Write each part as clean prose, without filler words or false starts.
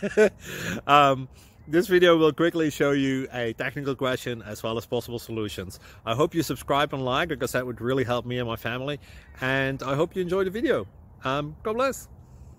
This video will quickly show you a technical question as well as possible solutions. I hope you subscribe and like, because that would really help me and my family. And I hope you enjoy the video. God bless.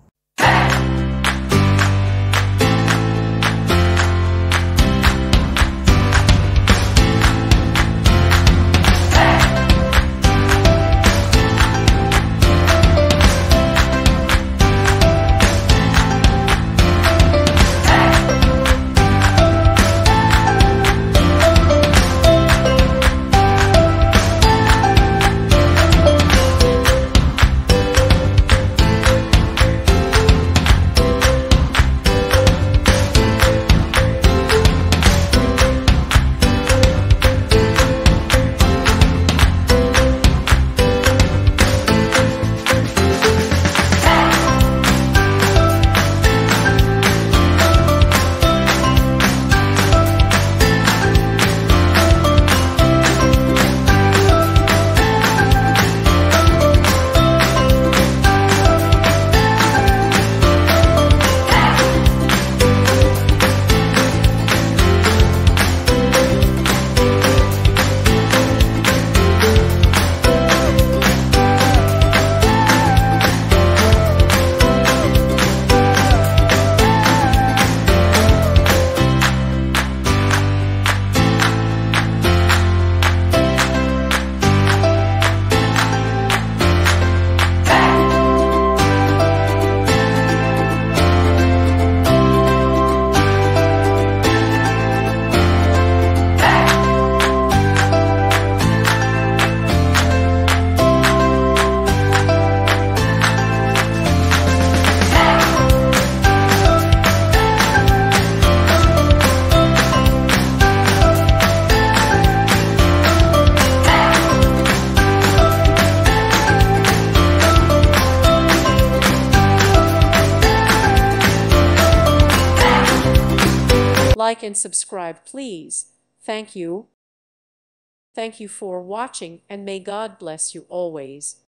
Like and subscribe, please. Thank you. Thank you for watching, and may God bless you always.